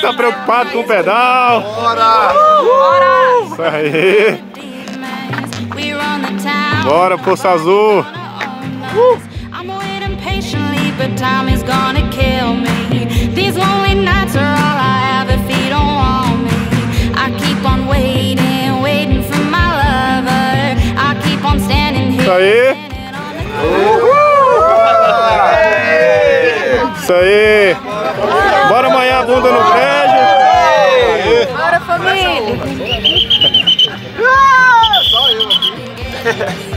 tá preocupado com o pedal. Bora! Isso aí. Bora, Poço Azul. But time is gonna kill me. These lonely nights are all I have if you don't want me. I keep on waiting, waiting for my lover. I keep on standing here. Isso aí. Isso aí. Bora amanhã a bunda no prédio. Bora, família. Só eu aqui.